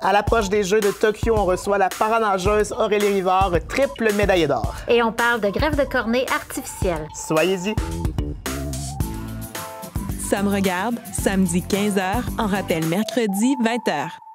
À l'approche des Jeux de Tokyo, on reçoit la paranageuse Aurélie Rivard, triple médaillée d'or. Et on parle de greffe de cornée artificielle. Soyez-y. Ça me regarde, samedi 15h, en rappel mercredi 20h.